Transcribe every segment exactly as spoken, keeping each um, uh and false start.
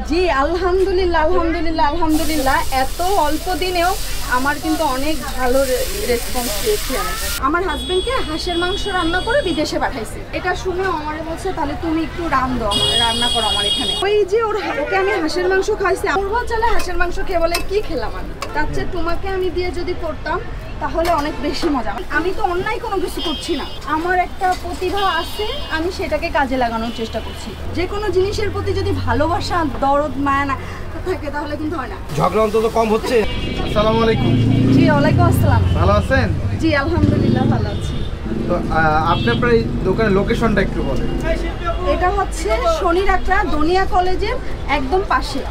জি আলহামদুলিল্লাহ আলহামদুলিল্লাহ আলহামদুলিল্লাহ এত অল্প দিনেও আমার কিন্তু অনেক ভালো রেসপন্স পেয়েছি। আমি আমার হাজবেন্ডকে হাঁসের মাংস রান্না করে বিদেশে পাঠাইছি। এটা শুনে আমার বলছে তাহলে তুমি একটু রান্ধো, আমার রান্না করো আমার এখানে। ওই যে ওর ওকে আমি হাঁসের মাংস খাইছি, পূর্ব চলে হাঁসের মাংস খেয়ে বলে কি খেলাম আমি, তার চেয়ে তোমাকে আমি দিয়ে যদি করতাম তাহলে অনেক বেশি মজা। আমি তো অন্যায় কোনো কিছু করছি না, আমার একটা প্রতিভা আছে, আমি সেটাকে কাজে লাগানোর চেষ্টা করছি। যে কোনো জিনিসের প্রতি যদি ভালোবাসা দরদ মায়া না থাকে তাহলে কিন্তু হয় না। ঝগড়া অন্তত কম হচ্ছে। আসসালামু আলাইকুম। জি ওয়ালাইকুম আসসালাম। ভালো আছেন? জি আলহামদুলিল্লাহ ভালো আছি। তো আপনি আপনার এই দোকানের লোকেশনটা একটু বলেন। এটা হচ্ছে শনি রাকড়া দনিয়া কলেজের একদম পাশে,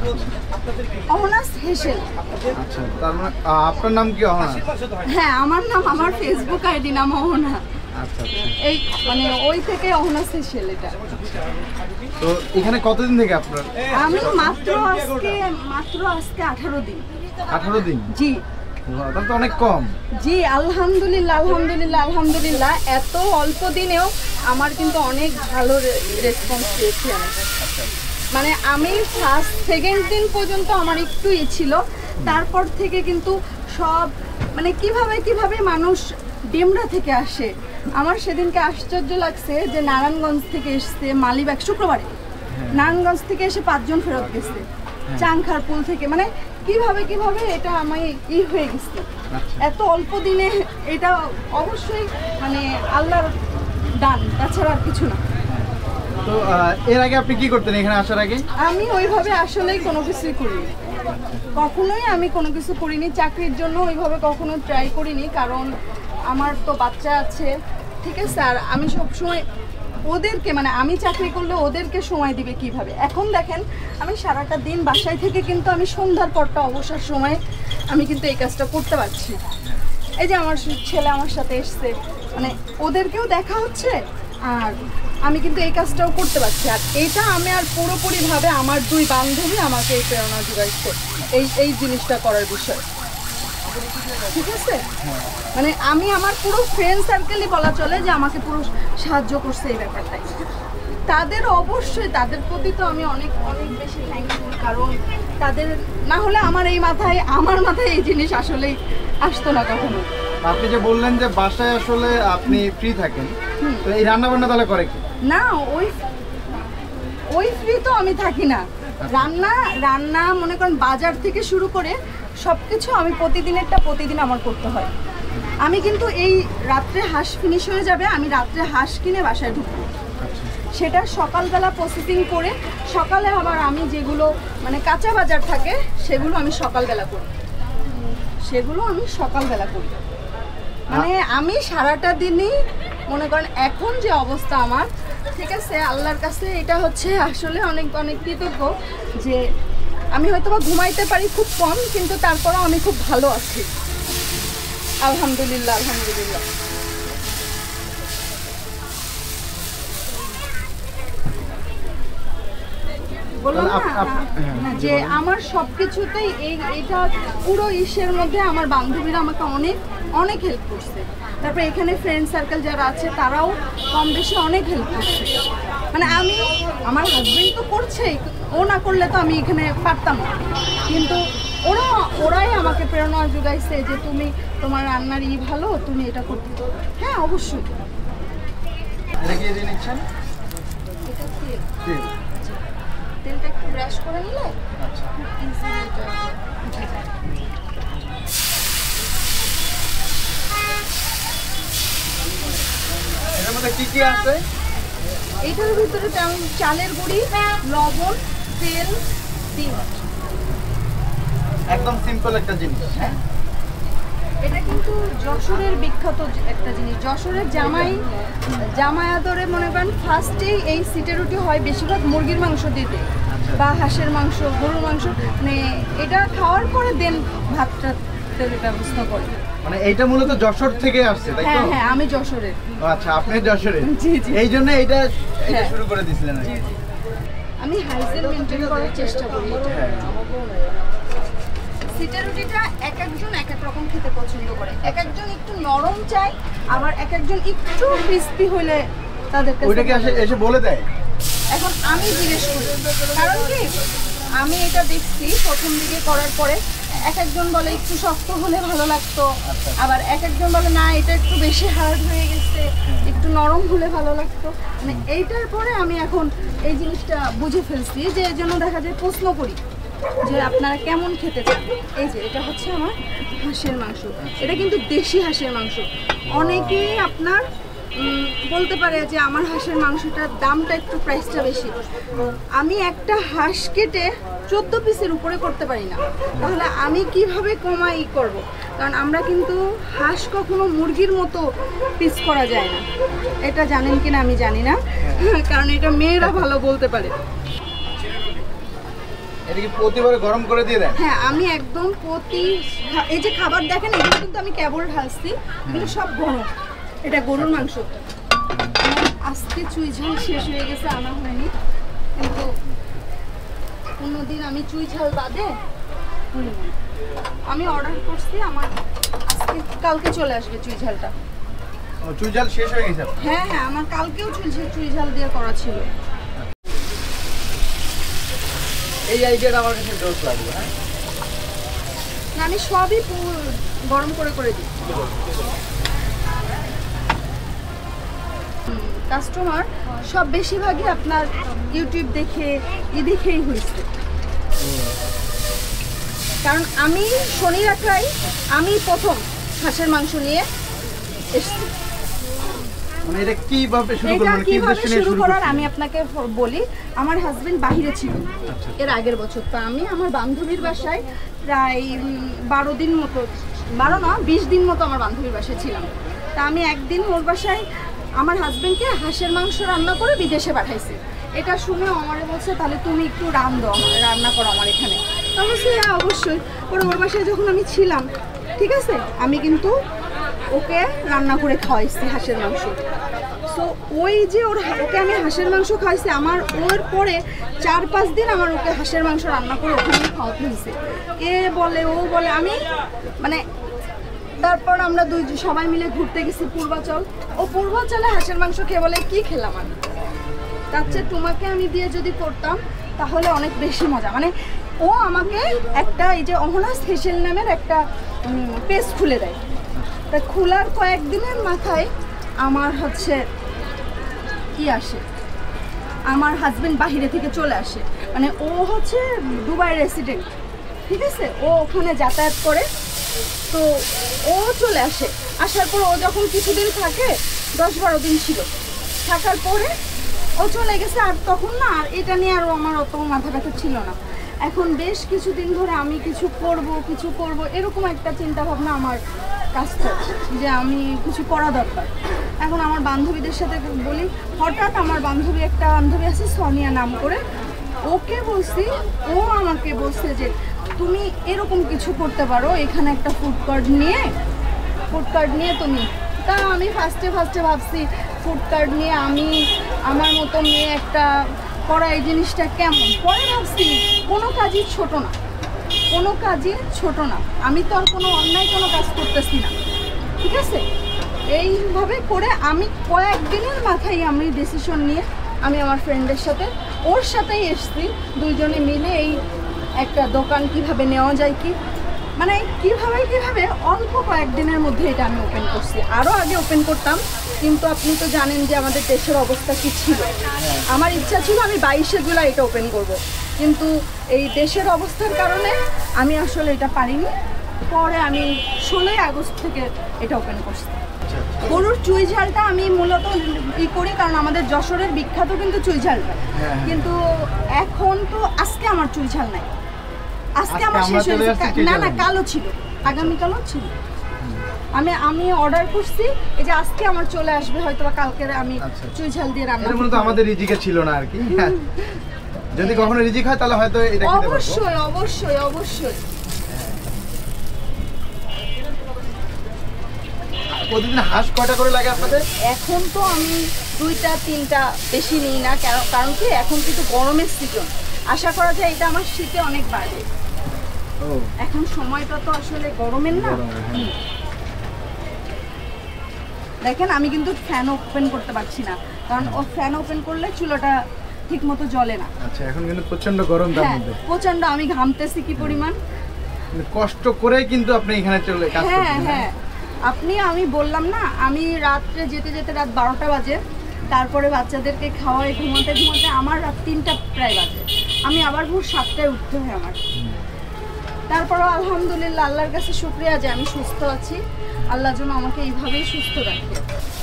অহনাস হেসেল। আচ্ছা, তার মানে আপনার নাম কি অহনা? হ্যাঁ আমার নাম, আমার ফেসবুক আইডি নাম অহনা। আচ্ছা, এই মানে ওই থেকে অহনাস হেসেল এটা। তো এখানে কতদিন থেকে আপনার? আমি মাত্র আজকে মাত্র আজকে আঠারো দিন। আঠারো দিন? জি। তাহলে তো অনেক কম। জি আলহামদুলিল্লাহ আলহামদুলিল্লাহ আলহামদুলিল্লাহ এত অল্প দিনেও আমার কিন্তু অনেক ভালো রেসপন্স পেয়েছি। আমি মানে আমি ফার্স্ট সেকেন্ড দিন পর্যন্ত আমার একটু ই ছিল, তারপর থেকে কিন্তু সব মানে কিভাবে কিভাবে মানুষ ডেমরা থেকে আসে। আমার সেদিনকে আশ্চর্য লাগছে যে নারায়ণগঞ্জ থেকে এসছে মালিবাগ শুক্রবারে, নারায়ণগঞ্জ থেকে এসে পাঁচজন ফেরত গেছে, চাংখার পুল থেকে, মানে কিভাবে কিভাবে এটা আমি ই হয়ে গেছে এত অল্প দিনে। এটা অবশ্যই মানে আল্লাহর দান, তাছাড়া আর কিছু না। তো এর আগে আপনি কি করতেন এখানে আসার আগে? আমি ওইভাবে আসলেই কোনো কিছুই করিনি, কখনোই আমি কোনো কিছু করিনি। চাকরির জন্য ওইভাবে কখনো ট্রাই করিনি, কারণ আমার তো বাচ্চা আছে, ঠিক আছে। আর আমি সবসময় ওদেরকে মানে আমি চাকরি করলে ওদেরকে সময় দিবে কিভাবে। এখন দেখেন আমি সারাটা দিন বাসায় থেকে কিন্তু আমি সন্ধ্যার পরটা অবসর সময়ে আমি কিন্তু এই কাজটা করতে পারছি। এই যে আমার ছেলে আমার সাথে এসছে, মানে ওদেরকেও দেখা হচ্ছে আর আমি কিন্তু এই কাজটাও করতে পারছি। আর এটা আমি আর পুরোপুরিভাবে আমার দুই বান্ধবী আমাকে এই প্রেরণা যোগাইছে এই এই জিনিসটা করার বিষয়ে, ঠিক আছে। মানে আমি আমার পুরো ফ্রেন্ড সার্কেলই বলা চলে যে আমাকে পুরো সাহায্য করছে এই ব্যাপারটাই। তাদের অবশ্যই তাদের প্রতি তো আমি অনেক অনেক বেশি থ্যাঙ্কফুল, কারণ তাদের না হলে আমার এই মাথায় আমার মাথায় এই জিনিস আসলেই আসতো না কখনো। আপনি যে বললেন যে বাসায় আসলে আপনি ফ্রি থাকেন, তো এই রান্না বান্না তাহলে করে কি? না ওই ওই ফ্রি তো আমি থাকি না। রান্না রান্না মনে করেন বাজার থেকে শুরু করে সব কিছু আমি প্রতিদিনেরটা প্রতিদিন আমার করতে হয়। আমি কিন্তু এই রাত্রে হাঁস ফিনিশ হয়ে যাবে, আমি রাত্রে হাঁস কিনে বাসায় ঢুকবো, সেটা সকালবেলা প্রসেসিং করে সকালে আবার আমি যেগুলো মানে কাঁচা বাজার থাকে সেগুলো আমি সকালবেলা করি, সেগুলো আমি সকালবেলা করি। মানে আমি সারাটা দিনই মনে করেন এখন যে অবস্থা আমার, ঠিক আছে, আল্লাহর কাছে এটা হচ্ছে আসলে অনেক অনেক কৃতজ্ঞ যে আমি হয়তো বা ঘুমাইতে পারি খুব কম, কিন্তু তারপরেও আমি খুব ভালো আছি আলহামদুলিল্লাহ আলহামদুলিল্লাহ। বললাম না যে আমার সবকিছুতেই এই এটা পুরো ইসের মধ্যে আমার বান্ধবীরা আমাকে অনেক অনেক হেল্প করছে। তারপরে এখানে ফ্রেন্ড সার্কেল যারা আছে তারাও কম বেশি অনেক হেল্প করছে। মানে আমি আমার হাজবেন্ড তো করছেই, ও না করলে তো আমি এখানে পারতাম না, কিন্তু ওরা ওরাই আমাকে প্রেরণা যোগাইছে যে তুমি তোমার রান্নার ই ভালো, তুমি এটা করতে। হ্যাঁ অবশ্যই। এটা কি দিয়ে নিচ্ছেন? এটা কি? তেলটা একটু ব্রাশ করে নিলে আচ্ছা। এর মধ্যে কি কি আছে? এইটার ভিতরে চালের গুঁড়ি, লবণ, তেল, ডিম। একদম সিম্পল একটা জিনিস। হ্যাঁ, এটা কিন্তু যশোরের বিখ্যাত একটা জিনিস। যশোরের জামাই জামাই আদরে মনে করেন ফার্স্টেই এই সিটে রুটি হয় বেশিরভাগ মুরগির মাংস দিতে বা হাঁসের মাংস, গরুর মাংস, মানে এটা খাওয়ার পরে দেন ভাতটা ব্যবস্থা করে। মানে এইটা মূলত যশোর থেকে আসছে, তাই তো? হ্যাঁ হ্যাঁ আমি যশোরের। আচ্ছা, আপনি যশোরের? জি জি। এই জন্য এটা এটা শুরু করে দিয়েছিলেন? জি জি। আমি হাইজিন মেইনটেইন করার চেষ্টা করি। হ্যাঁ। সিটা রুটিটা এক একজন এক এক রকম খেতে পছন্দ করে, এক একজন একটু নরম চায়, আবার এক একজন একটু ক্রিস্পি হলে তাদের কাছে। ওইটা কি এসে বলে দেয়? এখন আমি জিজ্ঞেস করি, কারণ কি আমি এটা দেখছি প্রথম দিকে করার পরে এক একজন বলে একটু শক্ত হলে ভালো লাগতো, আবার এক একজন বলে না এটা একটু বেশি হার্ড হয়ে গেছে, একটু নরম হলে ভালো লাগতো। মানে এইটার পরে আমি এখন এই জিনিসটা বুঝে ফেলছি, যে এই জন্য দেখা যায় প্রশ্ন করি যে আপনারা কেমন খেতে চান। এই যে এটা হচ্ছে আমার হাঁসের মাংস, এটা কিন্তু দেশি হাঁসের মাংস। অনেকেই আপনার উম, বলতে পারে যে আমার হাঁসের মাংসটার দামটা একটু প্রাইসটা বেশি। আমি একটা হাঁস কেটে চোদ্দো পিসের উপরে করতে পারি না, তাহলে আমি কিভাবে কমাই করব? কারণ আমরা কিন্তু হাঁস কখনো মুরগির মতো পিস করা যায় না। এটা জানেন কিনা আমি জানি না, কারণ এটা মেয়েরা ভালো বলতে পারে। এটা কি প্রতিবার গরম করে দিয়ে দেন? হ্যাঁ, আমি একদম প্রতি এই যে খাবার দেখেন এগুলো কিন্তু আমি কেবল ঢালছি, এগুলো সব গরম। এটা গরুর মাংস। আজকে চুই ঝাল শেষ হয়ে গেছে, আনা হয়নি, কিন্তু অন্যদিন আমি চুই ঝাল বাদে আমি অর্ডার করছি, আমার আজকে কালকে চলে আসবে চুই ঝালটা। ও চুই ঝাল শেষ হয়ে গেছে? হ্যাঁ হ্যাঁ, আমার কালকেও চুই চুই ঝাল দিয়ে করা ছিল। এই আইডিয়াটা আমার কাছে জোস লাগবে। হ্যাঁ, না আমি সবই পু- গরম করে করে দিই। কাস্টমার সব বেশিরভাগই আপনার ইউটিউব দেখে ই দেখেই হয়েছে, কারণ আমি শনি রাখাই আমি প্রথম হাঁসের মাংস নিয়ে এসেছি। মানে এটা কিভাবে শুরু এটা করলেন, কি কিভাবে উদ্দেশ্য নিয়ে শুরু শুরু করার করলেন? আমি আপনাকে ফ- বলি। আমার হাজবেন্ড বাহিরে ছিল এর আগের বছর, তো আমি আমার বান্ধবীর বাসায় প্রায় উম, বারো দিন মতো, বারো না বিশ দিন মতো আমার বান্ধবীর বাসায় ছিলাম। তা আমি একদিন ওর বাসায় আমার হাজবেন্ডকে হাঁসের মাংস রান্না করে বিদেশে পাঠাইছি। এটা শুনে আমারে বলছে তাহলে তুমি একটু রান দাও, আমার রান্না করো আমার এখানে। তো আমি বলছি হ্যাঁ অবশ্যই। পরে ওর বাসায় যখন আমি ছিলাম, ঠিক আছে, আমি কিন্তু ওকে রান্না করে খাওয়াইছি হাঁসের মাংস। সো ওই যে ওর ওকে আমি হাঁসের মাংস খাওয়াইছি, আমার ওর পরে চার পাঁচ দিন আমার ওকে হাঁসের মাংস রান্না করে ওখানে খাওয়াতে হয়েছে। এ বলে ও বলে আমি মানে তারপর আমরা দুই সবাই মিলে ঘুরতে গেছি পূর্বাচল। ও পূর্বাচলে হাঁসের মাংস খেয়ে বলে কি খেলাম আমি, তার চেয়ে তোমাকে আমি দিয়ে যদি করতাম তাহলে অনেক বেশি মজা। মানে ও আমাকে একটা এই যে অহনাস হেসেল নামের একটা পেজ খুলে দেয়। তা খোলার কয়েকদিনের মাথায় আমার হচ্ছে কি আসে, আমার হাজবেন্ড বাহিরে থেকে চলে আসে। মানে ও হচ্ছে দুবাই রেসিডেন্ট, ঠিক আছে, ও ওখানে যাতায়াত করে। তো ও চলে আসে, আসার পর ও যখন কিছুদিন থাকে, দশ বারো দিন ছিল, থাকার পরে ও চলে গেছে। আর তখন না আর এটা নিয়ে আরও আমার অত মাথা ব্যথা ছিল না। এখন বেশ কিছুদিন ধরে আমি কিছু করব কিছু করব এরকম একটা চিন্তা ভাবনা আমার কাজ করছে, যে আমি কিছু করা দরকার। এখন আমার বান্ধবীদের সাথে বলি, হঠাৎ আমার বান্ধবী একটা বান্ধবী আছে সোনিয়া নাম করে, ওকে বলছি, ও আমাকে বলছে যে তুমি এরকম কিছু করতে পারো, এখানে একটা ফুড কার্ট নিয়ে ফুড কার্ট নিয়ে তুমি। তা আমি ফার্স্টে ফার্স্টে ভাবছি ফুড কার্ট নিয়ে আমি আমার মতো মেয়ে একটা করা এই জিনিসটা কেমন। পরে ভাবছি কোনো কাজই ছোট না, কোনো কাজই ছোট না, আমি তো আর কোনো অন্যায় কোনো কাজ করতেছি না, ঠিক আছে। এইভাবে করে আমি কয়েকদিনের মাথায় আমি ডিসিশন নিয়ে আমি আমার ফ্রেন্ডের সাথে ওর সাথেই এসছি, দুইজনে মিলে এই একটা দোকান কিভাবে নেওয়া যায়, কি মানে কিভাবে কিভাবে অল্প কয়েকদিনের মধ্যে এটা আমি ওপেন করছি। আরও আগে ওপেন করতাম, কিন্তু আপনি তো জানেন যে আমাদের দেশের অবস্থা কী ছিল। আমার ইচ্ছা ছিল আমি বাইশে জুলাই এটা ওপেন করব, কিন্তু এই দেশের অবস্থার কারণে আমি আসলে এটা পারিনি। পরে আমি ষোলোই আগস্ট থেকে এটা ওপেন করছি। গরুর চুই ঝালটা আমি মূলত ই করি কারণ আমাদের যশোরের বিখ্যাত কিন্তু চুই ঝালটা, কিন্তু এখন তো আজকে আমার চুই ঝাল নাই, আজকে আমার শেষ হয়েছে। না না কালো ছিল, আগামীকালও ছিল। আমি আমি অর্ডার করছি, এই যে আজকে আমার চলে আসবে, হয়তো বা কালকে আমি চুই ঝাল দিয়ে রান্না করব। এটা আমাদের রিজিকে ছিল না আর কি, যদি কখনো রিজিক হয় তাহলে হয়তো এটা খেতে পারবো। অবশ্যই অবশ্যই অবশ্যই। প্রতিদিন হাঁস কয়টা করে লাগে আপনাদের? এখন তো আমি দুইটা তিনটা বেশি নিই না, কারণ কি এখন কিন্তু গরমের সিজন, আশা করা যায় এটা আমার শীতে অনেক বাড়বে। এখন সময়টা তো আসলে গরমের না। দেখেন আমি কিন্তু ফ্যান ওপেন করতে পারছি না, কারণ ও ফ্যান ওপেন করলে চুলাটা ঠিক মতো জ্বলে না। আচ্ছা, এখন কিন্তু প্রচন্ড গরম তার হ্যাঁ মধ্যে। প্রচন্ড, আমি ঘামতেছি কি পরিমাণ। মানে কষ্ট করে কিন্তু আপনি এখানে চলে কাজ হ্যাঁ করছেন। হ্যাঁ আপনি, আমি বললাম না, আমি রাত্রে যেতে যেতে রাত বারোটা বাজে, তারপরে বাচ্চাদেরকে খাওয়াই ঘুমাতে ঘুমাতে আমার রাত তিনটা প্রায় বাজে, আমি আবার ভোর সাতটায় উঠতে হয় আমার। তারপরেও আলহামদুলিল্লাহ আল্লাহর কাছে শুকরিয়া যে আমি সুস্থ আছি, আল্লাহ যেন আমাকে এইভাবেই সুস্থ রাখে।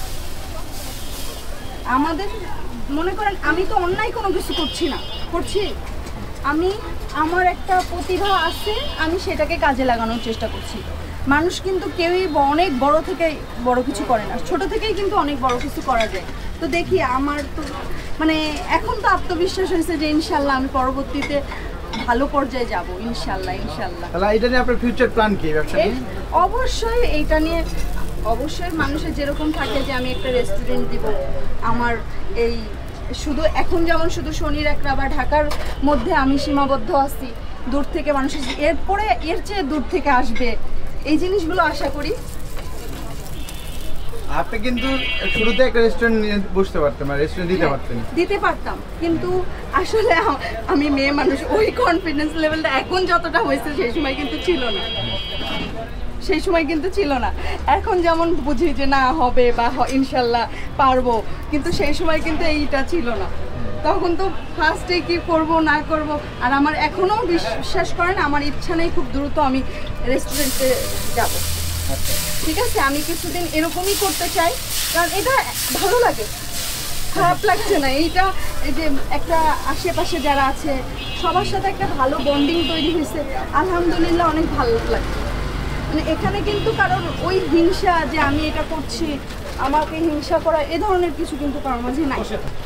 আমাদের মনে করেন আমি তো অন্যায় কোনো কিছু করছি না, করছি আমি, আমার একটা প্রতিভা আছে, আমি সেটাকে কাজে লাগানোর চেষ্টা করছি। মানুষ কিন্তু কেউই অনেক বড় থেকে বড় কিছু করে না, ছোট থেকেই কিন্তু অনেক বড় কিছু করা যায়। তো দেখি আমার তো মানে এখন তো আত্মবিশ্বাস হয়েছে যে ইনশাল্লাহ আমি পরবর্তীতে ভালো পর্যায়ে যাব ইনশাল্লাহ ইনশাল্লাহ। তাহলে এটা নিয়ে আপনার ফিউচার প্ল্যান কি ব্যবসা নিয়ে? অবশ্যই এইটা নিয়ে অবশ্যই মানুষের যেরকম থাকে যে আমি একটা রেস্টুরেন্ট দিব, আমার এই শুধু এখন যেমন শুধু শনির একটা বা ঢাকার মধ্যে আমি সীমাবদ্ধ আছি, দূর থেকে মানুষ এরপরে এর চেয়ে দূর থেকে আসবে, এই জিনিসগুলো আশা করি। আপনি কিন্তু শুরুতে একটা রেস্টুরেন্ট নিয়ে বসতে পারতেন, মানে রেস্টুরেন্ট দিতে পারতেন। দিতে পারতাম, কিন্তু আসলে আ- আমি মেয়ে মানুষ, ওই কনফিডেন্স লেভেলটা এখন যতটা হয়েছে সেই সময় কিন্তু ছিল না, সেই সময় কিন্তু ছিল না। এখন যেমন বুঝি যে না হবে বা হ- ইনশাল্লাহ পারবো, কিন্তু সেই সময় কিন্তু এইটা ছিল না। তখন তো ফার্স্টে কি করব না করব, আর আমার এখনো বিশ্বাস করেন আমার ইচ্ছা নেই খুব দ্রুত আমি রেস্টুরেন্টে যাব। ঠিক আছে, আমি কিছুদিন এরকমই করতে চাই, কারণ এটা ভালো লাগে, খারাপ লাগছে না। এইটা এই যে একটা আশেপাশে যারা আছে সবার সাথে একটা ভালো বন্ডিং তৈরি হয়েছে, আলহামদুলিল্লাহ অনেক ভালো লাগে। মানে এখানে কিন্তু কারণ ওই হিংসা যে আমি এটা করছি, আমাকে হিংসা করা, এ ধরনের কিছু কিন্তু কারোর মাঝে নাই।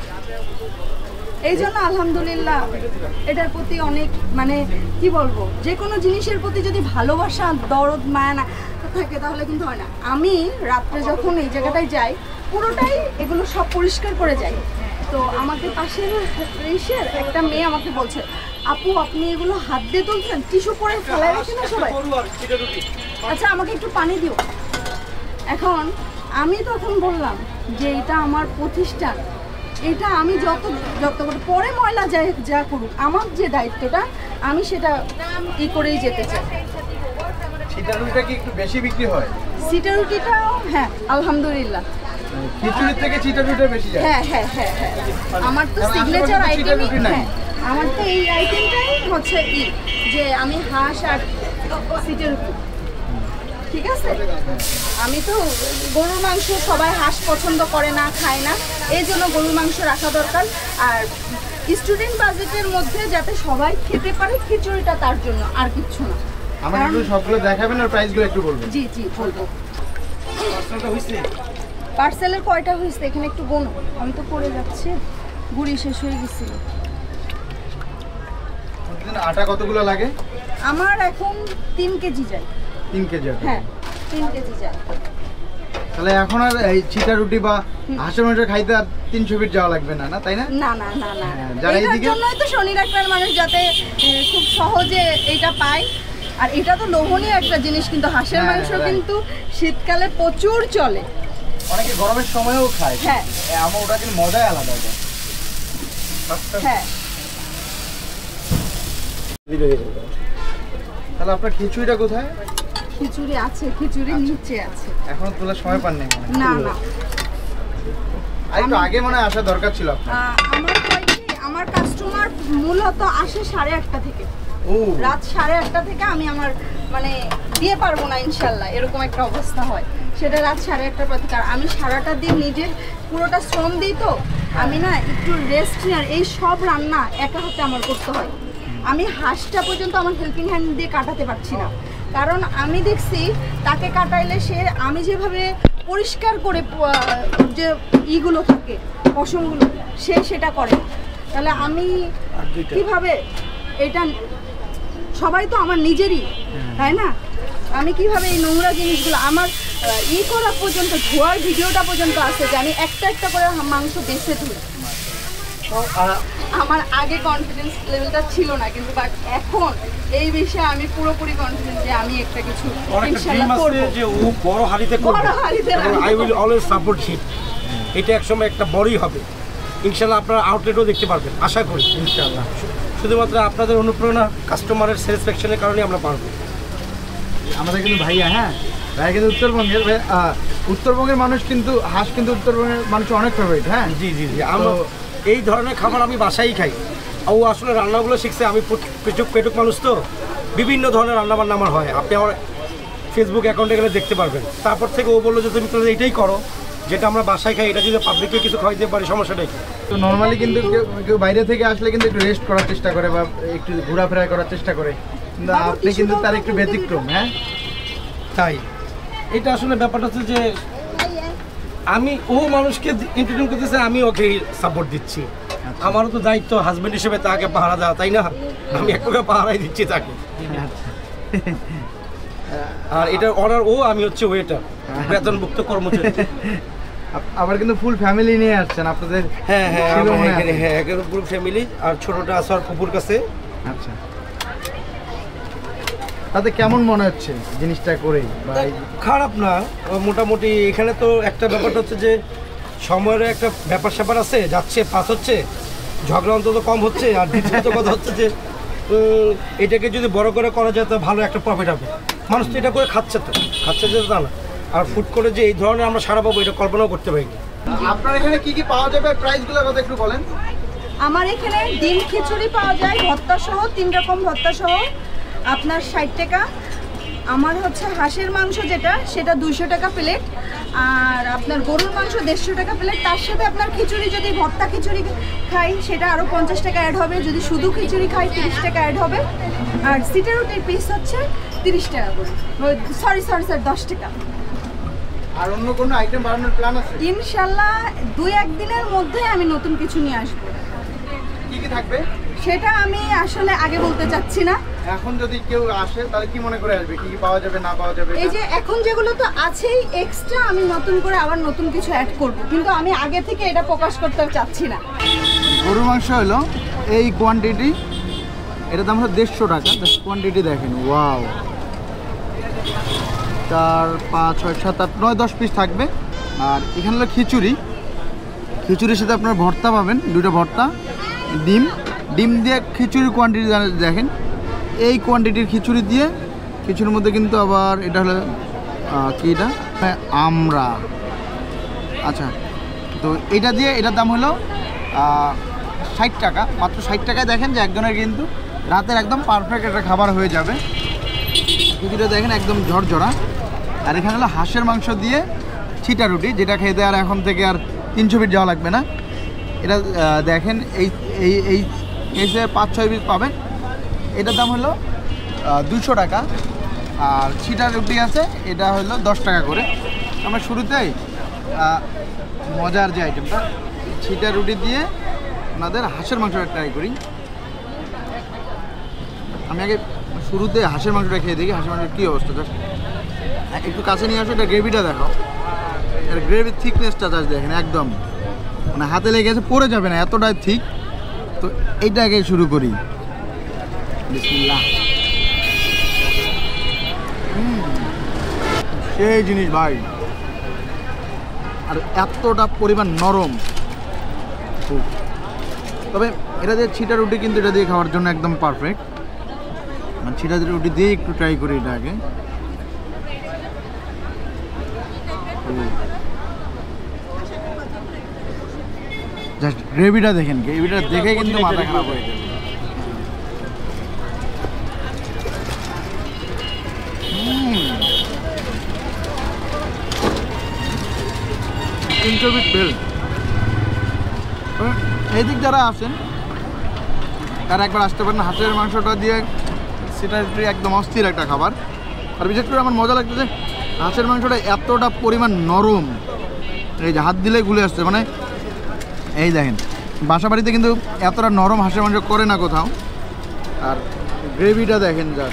এই জন্য আলহামদুলিল্লাহ এটার প্রতি অনেক মানে কি বলবো, যে কোনো জিনিসের প্রতি যদি ভালোবাসা দরদ মায়া না থাকে তাহলে কিন্তু হয় না। আমি রাত্রে যখন এই জায়গাটায় যাই পুরোটাই এগুলো সব পরিষ্কার করে যাই, তো আমাকে পাশের রেশের একটা মেয়ে আমাকে বলছে, আপু আপনি এগুলো হাত দিয়ে তুলছেন, টিস্যু পরে ফেলায় রাখেন না সবাই, আচ্ছা আমাকে একটু পানি দিও। এখন আমি তখন বললাম যে এটা আমার প্রতিষ্ঠান, এটা আমি যত যত পরে ময়লা যাই যা করুক, আমার যে দায়িত্বটা আমি সেটা ই করেই যেতে চাই। সিটা রুটিটা কি একটু বেশি বিক্রি হয়? সিটা রুটিটাও হ্যাঁ আলহামদুলিল্লাহ, খিচুড়ির থেকে সিটা রুটিটা বেশি যায়। হ্যাঁ হ্যাঁ হ্যাঁ হ্যাঁ আমার তো কারণ সিগনেচার আশেপাশে তো চিটা আইটেমই, রুটি নাই। হ্যাঁ আমার তো এই আইটেমটাই হচ্ছে ই যে আমি হাঁস আর সিটা রুটি। ঠিক আছে, আমি তো গরুর মাংস, সবাই হাঁস পছন্দ করে না, খায় না, এই জন্য গরুর মাংস রাখা দরকার। আর স্টুডেন্ট বাজেটের মধ্যে যাতে সবাই খেতে পারে খিচুড়িটা, তার জন্য আর কিচ্ছু না। আমাকে একটু সবগুলো দেখাবেন আর প্রাইসগুলো একটু বলবেন। জি জি বলবো। পার্সেলটা হইছে? পার্সেলের কয়টা হয়েছে এখানে একটু গোনো, আমি তো পড়ে যাচ্ছি, গুড়ি শেষ হয়ে গেছিল। প্রতিদিন আটা কতগুলো লাগে? আমার এখন তিন কেজি যায়। তিন কেজি আটা। হ্যাঁ তিন কেজি যায়। তাহলে এখন আর এই চিটা রুটি বা হাঁসের মাংস খাইতে আর তিনশো ফিট যাওয়া লাগবে না, না তাই না? না না না না, হ্যাঁ, যারা এটার এইদিকে- জন্যই তো শনি ডাক্তার মানুষ যাতে এ, খুব সহজে এটা পায়। আর এটা তো লোভনীয় একটা জিনিস, কিন্তু হাঁসের হ্যাঁ, মাংস right. কিন্তু শীতকালে প্রচুর চলে। অনেকে গরমের সময়ও খায়। হ্যাঁ। এ, আমার ওটা কিন্তু মজাই আলাদা এটা। হ্যাঁ তাহলে আপনার খিচুড়িটা কোথায়? খিচুড়ি আছে, খিচুড়ি নিচে আছে। এখনো তোলার সময় পাননি মনে হয়। না না আর একটু আগে মনে হয় আসা দরকার ছিল আপনার। আহ, আমার হয় কি, আমার কাস্টমার মূলত আসে সাড়ে আটটা থেকে, ও রাত সাড়ে আটটা থেকে আমি আমার মানে দিয়ে পারবো না ইনশাল্লাহ, এরকম একটা অবস্থা হয়। সেটা রাত সাড়ে আটটার পর থেকে। আর আমি সারাটা দিন নিজের পুরোটা শ্রম দিই, তো আমি না একটু রেস্ট নিই, আর এই সব রান্না একা হাতে আমার করতে হয়। আমি হাঁসটা পর্যন্ত আমার হেল্পিং হ্যান্ড দিয়ে কাটাতে পারছি না, কারণ আমি দেখছি তাকে কাটাইলে সে আমি যেভাবে পরিষ্কার করে প- যে ইগুলো থাকে পশমগুলো, সে সেটা করে না। তাহলে আমি কিভাবে এটা, সবাই তো আমার নিজেরই, তাই না? আমি কিভাবে এই নোংরা জিনিসগুলো আমার আহ, ই করা পর্যন্ত, ধোয়ার ভিডিওটা পর্যন্ত আছে যে আমি একটা একটা করে মাংস বেছে ধুই। তো, আহ, আমার আগে কনফিডেন্স লেভেলটা ছিল না, কিন্তু বাট এখন এই বিষয়ে আমি পুরোপুরি কনফিডেন্ট যে আমি একটা কিছু ইনশাআল্লাহ করব। যে ও বড় হাড়িতে বড় হাঁড়িতে রান্না I will always support him. এটা একসময় একটা বড়ই হবে। ইনশাল্লাহ আপনারা আউটলেটও দেখতে পারবেন আশা করি ইনশাআল্লাহ। শুধুমাত্র আপনাদের অনুপ্রেরণা কাস্টমারের স্যাটিসফ্যাকশনের কারণে আমরা পারবো। আমাদের কিন্তু ভাইয়া, হ্যাঁ ভাইয়া কিন্তু উত্তরবঙ্গের ভাই, আহ, উত্তরবঙ্গের মানুষ কিন্তু হাঁস কিন্তু উত্তরবঙ্গের মানুষ অনেক ফেভারিট। হ্যাঁ জি জি জি আমরা এই ধরনের খাবার আমি বাসায় খাই। ও আসলে রান্নাগুলো শিখছে, আমি পেটুক পেটুক মানুষ তো বিভিন্ন ধরনের রান্নাবান্না আমার হয়, আপনি আমার ফেসবুক অ্যাকাউন্টে গেলে দেখতে পারবেন। তারপর থেকে ও বললো যে তুমি তাহলে এটাই করো যেটা আমরা বাসায় খাই, এটা যদি পাবলিককে কিছু খাওয়াইতে পারি সমস্যাটাই। তো নর্মালি কিন্তু কেউ কেউ বাইরে থেকে আসলে কিন্তু একটু রেস্ট করার চেষ্টা করে বা একটু ঘোরাফেরা করার চেষ্টা করে, কিন্তু আপনি কিন্তু তার একটু ব্যতিক্রম। হ্যাঁ তাই এটা আসলে ব্যাপারটা হচ্ছে যে আমি ও মানুষকে এন্টারটেইন করতেছে, আমি ওকে সাপোর্ট দিচ্ছি। আমারও তো দায়িত্ব হাজবেন্ড হিসেবে তাকে পাহারা দেওয়া, তাই না? আমি এক প্রকার পাহারাই দিচ্ছি তাকে। আর এটা অর্ডার ও, আমি হচ্ছে ওয়েটার, বেতনভুক্ত কর্মচারী। আপ- আবার কিন্তু ফুল ফ্যামিলি নিয়ে আসছেন আপনাদের। হ্যাঁ হ্যাঁ ছিল আমার মনে এখানে, আছে। হ্যাঁ একের পুরো ফ্যামিলি, আর ছোটটা আছে আর ফুপুর কাছে। আচ্ছা, তাতে কেমন মনে হচ্ছে জিনিসটা করে? বা এই- খারাপ না, মোটামুটি। এখানে তো একটা ব্যাপারটা হচ্ছে যে সময়ের একটা ব্যাপার স্যাপার আছে, যাচ্ছে পাস হচ্ছে, ঝগড়া অন্তত কম হচ্ছে। আর দ্বিতীয়ত কথা হচ্ছে যে উম, এটাকে যদি বড় করে করা যায় তো ভালো একটা প্রফিট হবে। মানুষ তো এটা করে খাচ্ছে, তো খাচ্ছে যে তা না। আর ফুড করে যে এই ধরনের আমরা সারা পাবো এটা কল্পনাও করতে পারিনি। আপনার এখানে কি কি পাওয়া যাবে, প্রাইসগুলোর কথা একটু বলেন। আমার এখানে ডিম খিচুড়ি পাওয়া যায় ভর্তা সহ, তিন রকম ভর্তা সহ, আপনার ষাট টাকা। আমার হচ্ছে হাঁসের মাংস যেটা, সেটা দুইশো টাকা প্লেট। আর আপনার গরুর মাংস দেড়শো টাকা প্লেট। তার সাথে আপনার খিচুড়ি, যদি ভর্তা খিচুড়ি খাই সেটা আরও পঞ্চাশ টাকা অ্যাড হবে। যদি শুধু খিচুড়ি খাই তিরিশ টাকা অ্যাড হবে। আর সিটা রুটির পিস হচ্ছে তিরিশ টাকা করে, সরি সরি স্যার দশ টাকা। আর অন্য কোনো আইটেম বাড়ানোর প্ল্যান আছে? ইনশাল্লাহ দুই একদিনের মধ্যে আমি নতুন কিছু নিয়ে আসবো। কি কি থাকবে সেটা আমি আসলে আগে বলতে চাচ্ছি না। এখন যদি কেউ আসে তাহলে কি মনে করে আসবে, কি কি পাওয়া যাবে না পাওয়া যাবে? এই যে এখন যেগুলো তো আছেই, এক্সট্রা আমি নতুন করে আবার নতুন কিছু অ্যাড করব, কিন্তু আমি আগে থেকে এটা প্রকাশ করতে চাচ্ছি না। গরুর মাংস হলো এই কোয়ান্টিটি, এটার দাম হলো দেড়শো টাকা। কোয়ান্টিটি দেখেন, ওয়াও, চার পাঁচ ছয় সাত আট নয় দশ পিস থাকবে। আর এখানে হলো খিচুড়ি, খিচুড়ির সাথে আপনার ভর্তা পাবেন, দুটো ভর্তা, ডিম ডিম দিয়ে খিচুড়ির কোয়ান্টিটি দেখেন, এই কোয়ান্টিটির খিচুড়ি দিয়ে। খিচুড়ির মধ্যে কিন্তু আবার এটা হলো আহ, কি এটা আমরা, আচ্ছা, তো এটা দিয়ে এটার দাম হলো ষাট টাকা, মাত্র ষাট টাকায়। দেখেন যে একজনের কিন্তু রাতের একদম পারফেক্ট একটা খাবার হয়ে যাবে। খিচুড়িটা দেখেন একদম ঝরঝরা। আর এখানে হলো হাঁসের মাংস দিয়ে ছিটা রুটি, যেটা খেতে আর এখন থেকে আর তিনশো ফিট যাওয়া লাগবে না। এটা আহ, দেখেন এই এই এই এসে পাঁচ ছয় পিস পাবেন। এটার দাম হলো দুশো টাকা। আর ছিটা রুটি আছে, এটা হলো দশ টাকা করে। আমরা শুরুতেই আহ, মজার যে আইটেমটা, ছিটা রুটি দিয়ে আপনাদের হাঁসের মাংসটা ট্রাই করি। আমি আগে শুরুতে হাঁসের মাংসটা খেয়ে দেখি হাঁসের মাংসের কী অবস্থা। জাস্ট একটু কাছে নিয়ে আসো, এটা গ্রেভিটা দেখো, এর গ্রেভির থিকনেসটা জাস্ট দেখেন, একদম মানে হাতে লেগে গেছে, পড়ে যাবে না, এতটাই ঠিক। তো এইটাকে শুরু করি, বিসমিল্লাহ। হুম, সেই জিনিস ভাই, আর এতটা পরিমাণ নরম। খুব, তবে এটা দিয়ে ছিটা রুটি কিন্তু এটা দিয়ে খাওয়ার জন্য একদম পারফেক্ট। মানে ছিটা রুটি দিয়ে একটু ট্রাই করি এটা আগে। জাস্ট গ্রেভিটা দেখেন, গ্রেভিটা দেখে কিন্তু মাথা খারাপ হয়ে যাবে। তিনশো বিট বেল। এই দিক যারা আসেন তারা একবার আসতে পারেন। হাঁসের মাংসটা দিয়ে সেটা একদম অস্থির একটা খাবার। আর বিশেষ করে আমার মজা লাগতেছে, হাঁসের মাংসটা এতটা পরিমাণ নরম, এই যে হাত দিলে গুলে আসছে। মানে এই দেখেন, বাসা বাড়িতে কিন্তু এতটা নরম হাঁসের মাংস করে না কোথাও। আর গ্রেভিটা দেখেন, যা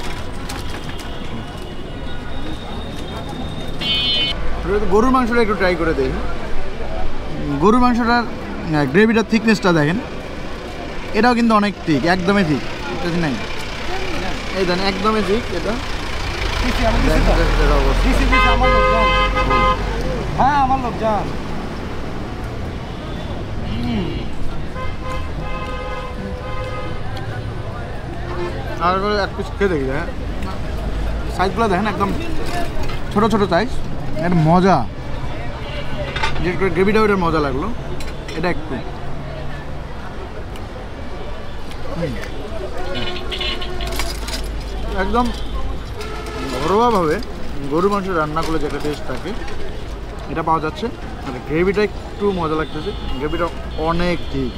গরুর মাংসটা একটু ট্রাই করে দেখি। গরুর মাংসটার গ্রেভিটার থিকনেসটা দেখেন, এটাও কিন্তু অনেক ঠিক, একদমই ঠিক, বুঝতে নাই? এই দেখেন একদমই ঠিক। এটা হ্যাঁ আমার লোক যান। আর এক পিস খেয়ে দেখি হ্যাঁ সাইজগুলো দেখেন একদম ছোট ছোট সাইজ এর মজা যে গ্রেভিটা ওটার মজা লাগলো এটা একটু একদম ঘরোয়াভাবে গরু মাংস রান্না করলে যেটা টেস্ট থাকে এটা পাওয়া যাচ্ছে আর গ্রেভিটা একটু মজা লাগতেছে গ্রেভিটা অনেক ঠিক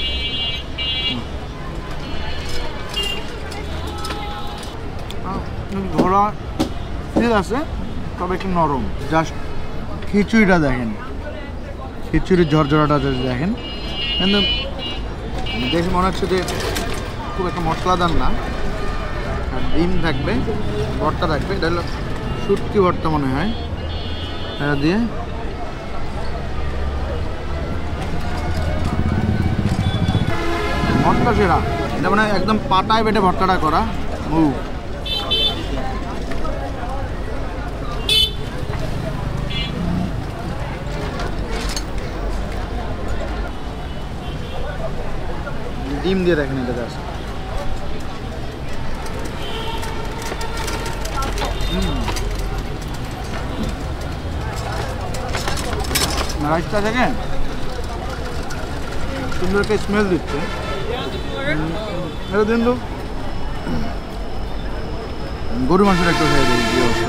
ঘোড়া ঠিক আছে তবে একটু নরম জাস্ট খিচুড়িটা দেখেন খিচুড়ির ঝরঝরাটা যদি দেখেন কিন্তু দেখে মনে হচ্ছে যে খুব একটা মশলাদার না আর ডিম থাকবে ভর্তা থাকবে এটা হলো শুটকি ভর্তা মনে হয় এটা দিয়ে ভর্তা সেরা এটা মানে একদম পাটায় বেটে ভর্তাটা করা ও ডিম দিয়ে দেখেন এটা জাস্ট রাইসটা দেখেন সুন্দর একটা স্মেল দিচ্ছে এটা দিন তো গরু মাংসের একটু খেয়ে দিই কি অবস্থা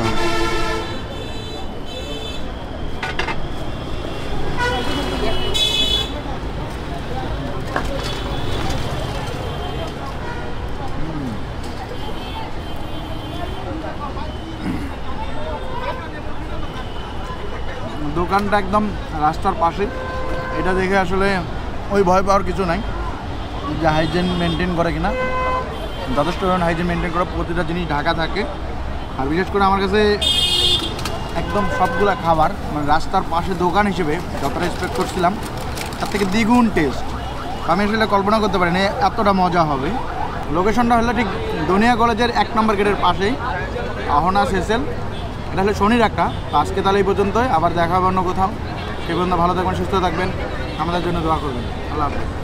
দোকানটা একদম রাস্তার পাশে এটা দেখে আসলে ওই ভয় পাওয়ার কিছু নাই যে হাইজিন মেনটেন করে কিনা যথেষ্ট হাইজিন মেনটেন করে প্রতিটা জিনিস ঢাকা থাকে আর বিশেষ করে আমার কাছে একদম সবগুলা খাবার মানে রাস্তার পাশে দোকান হিসেবে যতটা এক্সপেক্ট করছিলাম তার থেকে দ্বিগুণ টেস্ট আমি আসলে কল্পনা করতে পারিনি এতটা মজা হবে লোকেশনটা হলো ঠিক দুনিয়া কলেজের এক নম্বর গেটের পাশেই আহনা সেসেল এটা হলো শনির একটা আজকে তাহলে এই পর্যন্তই আবার দেখা হবে অন্য কোথাও সে পর্যন্ত ভালো থাকবেন সুস্থ থাকবেন আমাদের জন্য দোয়া করবেন আল্লাহ হাফেজ।